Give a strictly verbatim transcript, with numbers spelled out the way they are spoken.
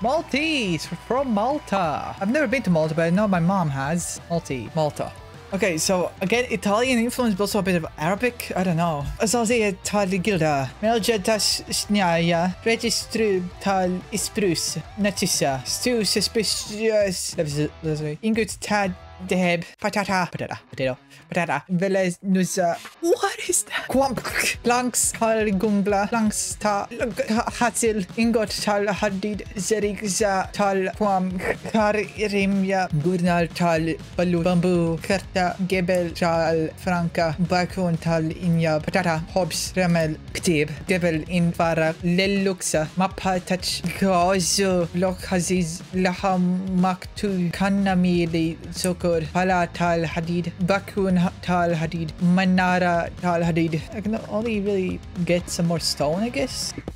Maltese from Malta. I've never been to Malta, but I know my mom has. Maltese, Malta. Okay, so again, Italian influence, but also a bit of Arabic. I don't know. Azazia tal gilda. Melja tas snaya. Registru tal isprus. Natissa. Stu suspicious. Ingut tad deb. Patata. Patata. Potato. Patata. Veles nusa. What is that? Quamp. Planks tal gungla. Planks ta. Hatzil. Ingot tal hadid. Zerigza tal quam. Karimya. Gurnal tal balu. Bamboo. Karta. Gebel tal Franca. Bakun tal inya. Patata. Hobbs. Remel. Ktib. Gebel in Farak. Leluxa. Mappa touch. Gazo. Lok Haziz. Laham Maktu. Kanamili. Soko. Hala tal hadid, Bakun tal hadid, Manara tal hadid. I can only really get some more stone, I guess.